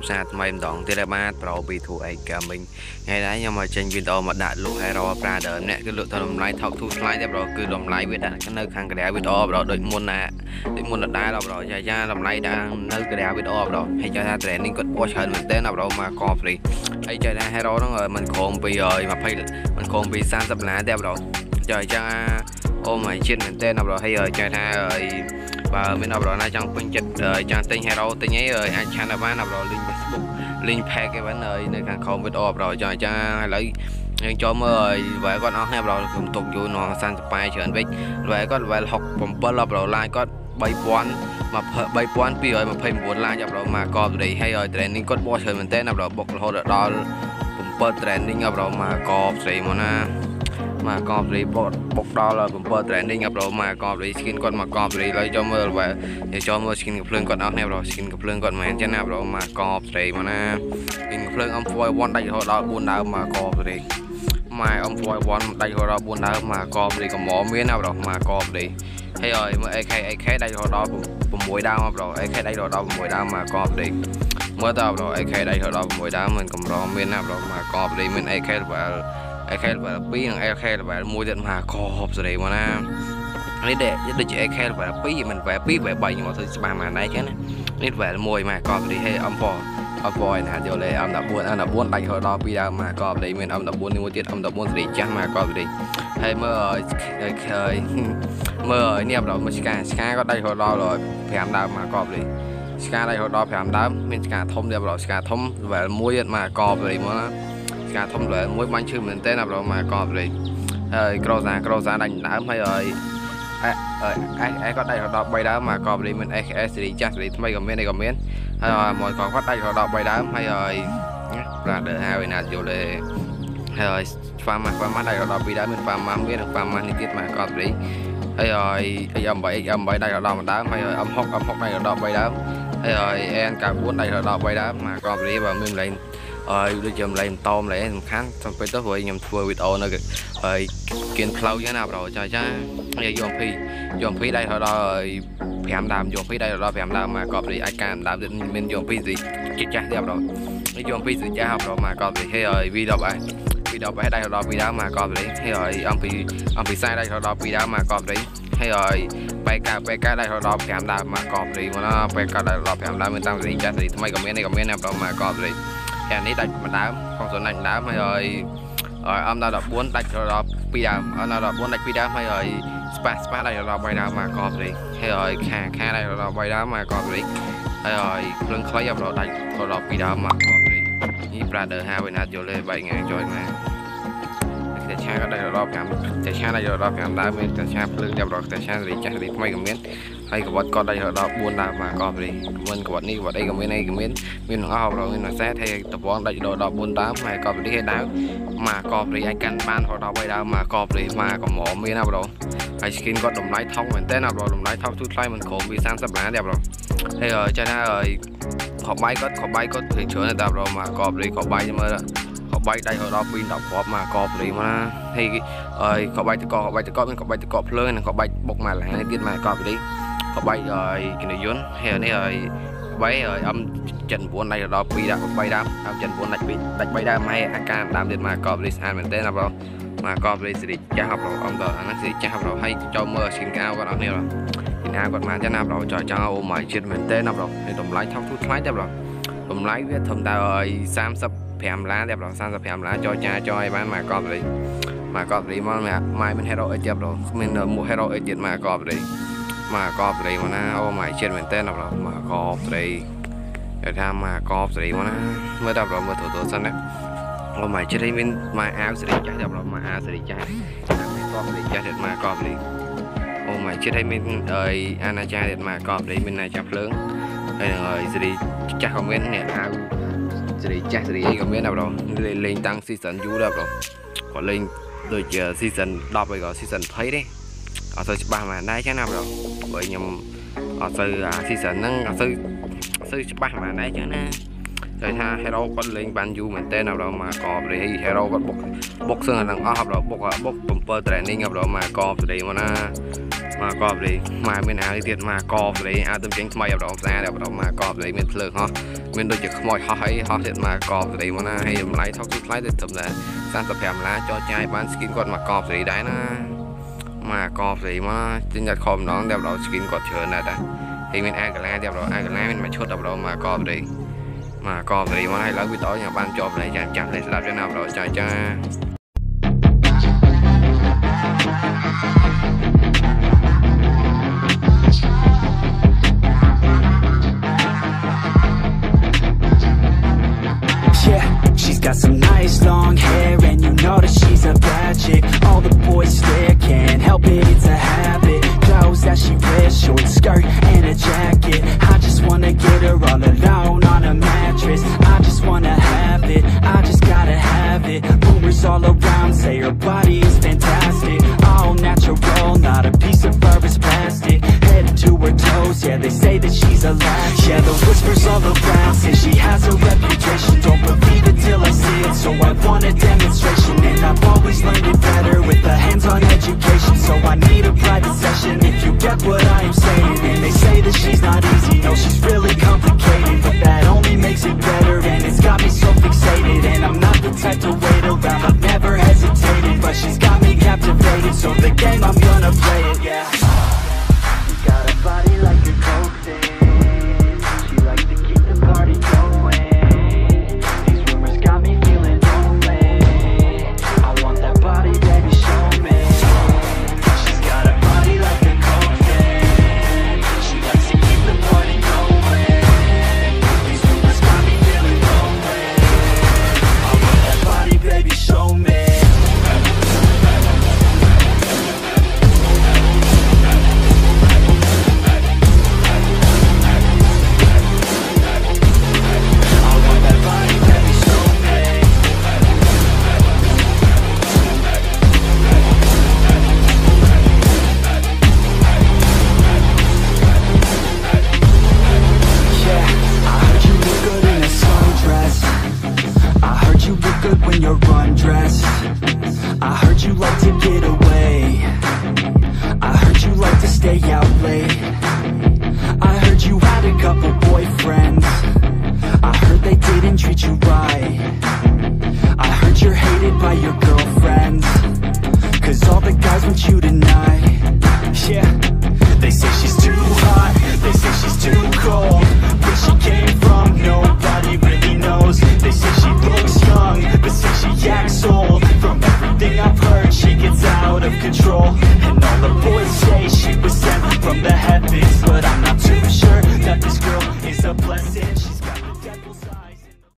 ខ្ញុំសាថ្មីម្ដងទៀតបាទប្រូ B2A Gaming ថ្ងៃនេះខ្ញុំមកចេញវីដេអូមកដាក់លក់ Hero Brother ម្នាក់គឺលក់ទៅតម្លៃថោកធូរថ្លៃទេប្រូគឺតម្លៃវាដាក់នៅខាងក្រៅវីដេអូប្រូដូចមុនណាដូចមុនដដែលប្រូយ៉ាតម្លៃដាក់នៅក្រៅវីដេអូប្រូហើយចាថា training គាត់ពោះច្រើនមែនទែនប្រូមកក free ហើយចាថា Hero ហ្នឹងមិនក្រោមពី20មិនក្រោមពី30ឡានទេប្រូចាចឹងអូមកជាតិមែនទែនប្រូហើយចាថាបើមានអបរណាចង់ពេញចិត្តចង់ទិញ Hero ទិញអីអាចឆានបានអបរ link Facebook link pack គេបាននៅខាងក្រោមវីដេអូអបរចាឥឡូវយើងចូលមើលវាគាត់អស់នេះអបរខ្ញុំទុកយូរនង30ច្រើនវិញវាគាត់ level 67អបរឡាយគាត់3229ឡាយអបរមកកបរីហើយ training គាត់បោះច្រើនមែនទែនអបរបុករហូតដល់7 training អបរមកកបស្រីមកណាមកកបរីបុកដល់7 training អបរមកកបរី skin គាត់មកកបរីហើយចូលមើលចូលមើល skin កំភ្លើងគាត់អស់នេះអបរ skin កំភ្លើងគាត់មិនមែនចឹងណាអបរមកកបស្រីមកណា skin កំភ្លើងអំ4 1ដាច់រហូតដល់4ដើមមកកបរីម៉ែអំ4 1ដាច់រហូតដល់4ដើមមកកបរីកំមមានអបរមកកបរីហើយមើល AK ដាច់រហូតដល់6ដើមអបរ AK ដាច់រហូតដល់6ដើមមកកបរីមើលតើអបរ AK ដាច់រហូតដល់6ដើមមិនកម្រមានណាអបរមកកបរីមាន AK level AK level 2និង AK level 1ទៀតមកកបសេរីមកណានេះដូចជា AK level 2មិន level 2 level 3ខ្ញុំអត់ទៅច្បាស់មកណែចឹងណានេះ level 1មកកបរីហើយអំ4ណាយកលេអំ14ដាច់រហូតដល់2ដើមមកកបរីមានអំ14នេះមួយទៀតអំ14សេរីចាស់មកកបរីហើយមើលមើលនេះអបរមកស្កាក៏ដាច់រហូតដល់5ដើមមកកបរីស្កាដាច់រហូតដល់5ដើមមានស្កាធំទៀតអបរស្កាធំ level 1ទៀតមកកបរីមកណាស្កាធំ level 1បាញ់ឈឺមែនតើអបរមកកបរីហើយក្រសាដាច់ដើមហើយក៏ដាច់រហូតដល់3ដើមមកកបរីមាន XS សេរីចាស់សេរីថ្មីក៏មានអីក៏មានហើយមកក៏គាត់ដាច់រហូតដល់3ដើមហើយប្រាដឺហើយណាយល់ទេហើយ farm ដាច់រហូតដល់2ដើមមាន farm មាននិង farm នេះទៀតមកកបរីហើយ X8 ដាច់រហូតដល់1ដើមហើយ M6 ដាច់រហូតដល់3ដើមហើយ N94 ដាច់រហូតដល់3ដើមមកកបរីបើមានលេងដូចជាលេងតមលេងសំខាន់សំពេលទៅព្រោះខ្ញុំធ្វើវីដេអូនៅហើយគៀនផ្លូវចឹងណាប្រូចាហើយយកពីដៃរហូតដល់5ដើមយកពីដៃរហូតដល់5ដើមមកកបរីអាចការដើមទៀតមានយកពីស្រីចាស់ទៀតប្រូនេះយកពីស្រីចាស់ប្រូមកកបរីហើយ V10 ដៃរហូតដល់2ដើមមកកបរីហើយអំពីខ្សែដៃរហូតដល់2ដើមមកកបរីហើយPK ដៃរហូតដល់5ដើមមកកបរីមកណា PK ដៃរហូតដល់5ដើមមានតាមសេរីចាស់សេរីថ្មីក៏មាននេះក៏មានណាប្រូមកកបរីអានេះដាច់1ដើមផងសូនដាច់1ដើមហើយអំដល់14ដាច់ដល់2ដើមអំដល់14ដាច់2ដើមហើយ Spa ដាច់ដល់3ដើមមកកបរីហើយខាដាច់ដល់3ដើមមកកបរីហើយភ្លើងខ្លីដល់ដាច់ដល់2ដើមមកកបរីនេះ Brother 5វិញណាយកលេ3ថ្ងៃចុយមកតែឆាក៏ដាច់ដល់5តែឆាដាច់ដល់5ដើមមានតែឆាភ្លើងចាប់ដល់តែឆាសេរីចាស់សេរីថ្មីក៏មានហើយកបាត់ក៏ដាច់ដល់4ដើមមកកបរីមិនកបាត់នេះកបាត់អីក៏មានមានទាំងអស់ប្រមានមួយសែតហើយតបងដាច់ដល់4ដើមហើយកបរីឲ្យដើមមកកបរីអាចកាន់បានដល់3ដើមមកកបរីមកក៏មកមានណាប្រូហើយ skin គាត់តម្លៃថោកមែនតើណាប្រូតម្លៃថោកទូថ្លៃមិនក្រោមពី30ឡានទេប្រូហើយចាថាខបបាយគាត់ព្រេងច្រើនតែប្រូមកកបរីខបបាយមើលខបបាយដាច់ដល់2 10គ្រាប់មកកបរីមកណាហើយខបបាយតកមានខបបាយតកភ្លើងនិងខបបាយបុកមកឡាននេះទៀតមកកបរីខបបាយហើយគណយន្តហើយនេះហើយបាយហើយអំ79ដាច់ដល់2ដល់3ដើមអំ79ដាច់3ដើមហើយអាការដើមទៀតមកកបរីស្អាតមែនតើណាប្រូមកកបរីសេរីចាស់ប្រូអំដល់អាហ្នឹងសេរីចាស់ប្រូហើយចូលមើលស្គីនកៅគាត់អត់នេះប្រូណាគាត់មកចឹងណាប្រូចង់អូមកជាតិមែនតើណាប្រូហើយតម្លៃថោកទូថ្លៃទេប្រូតម្លៃវាធំតែ35ឡានទេប្រូ35ឡានចរចាចឲ្យបានមកកបរីមកមាន Hero អីទៀតប្រូមានមួយ Hero អីទៀតមកកបរីមកកបរីមកណាអូមកជាតិមែនតើណាប្រូមកកបរីគេថាមកកបរីមកណាមើលតើប្រូមើលទូសិនណាអូមកជាតិមានមកអាវសេរីចាស់ទេប្រូមកអាវសេរីចាស់មានកបសេរីចាស់ទៀតមកកបរីអូមកជាតិឲ្យមានអាណាចាទៀតមកកបរីមានអាចាភ្លើងហើយសេរីចាស់ក៏មាននេះអាវសេរីចាស់សេរីអីក៏មានដែរប្រូលេងតាំង season យូរដែរប្រូគាត់លេងដូចជា season 10ហើយក៏ season 20ទេអត់ទៅច្បាស់មកដែរចឹងណាប្រូព្រោះខ្ញុំអត់ទៅseason ហ្នឹងអត់ទៅច្បាស់មកដែរចឹងណាតែថា Hero គាត់លេងបានយូរមែនតើណាប្រូមកកបរី Hero គាត់បុកសឹងអាហ្នឹងអស់ប្រូបុក7 training ប្រូមកកបរីមកណា mà cọp đấy mà bên áo tiền mà cọp đấy áo tấm chính mày ở đó ra đẹp đó mà cọp đấy bên phơi ho bên đôi chực mồi ho hay ho thiệt mà cọp đấy mà hay lấy thóc chút lấy được tầm là sang tập hẻm lá cho trai bán skin còn mà cọp đấy đấy mà cọp đấy mà trên nhật khom nó đẹp đó skin còn chờ này ta thì bên ai cả lá đẹp đó ai cả lá bên mà chốt đẹp đó mà cọp đấy mà hay lấy cái tối nhà ban chọp này chẳng lấy làm cho nào đó trời cha. She's got some nice long hair and you know that she's a bad chick. All the boys stare, can't help it, it's a habit. Clothes that she wears, short skirt and a jacket. I just wanna get her all alone on a mattress. I just wanna have it, I just gotta have it. Rumors all around say her body is fantastic. All natural, not a piece of fur is plastic. Head to her toes, yeah, they say that she's a latch. Yeah, the whispers all around say she has a reputation. Don't believe it till I see it, so I want a demonstration. And I've always learned it better with a hands-on education. So I need a private session if you get what I am saying. And they say that she's not easy, no, she's really complicated. But that only makes it better, and it's got me so fixated. And I'm not the type to wait around, I've never hesitated. But she's got me captivated, so the game, I'm gonna play it, yeah. She's got a body like a coke thing. She likes to keep the party going. When you're undressed, I heard you like to get away. I heard you like to stay out late. I heard you had a couple boyfriends. I heard they didn't treat you right. I heard you're hated by your girlfriends, 'cause all the guys want you tonight. Yeah,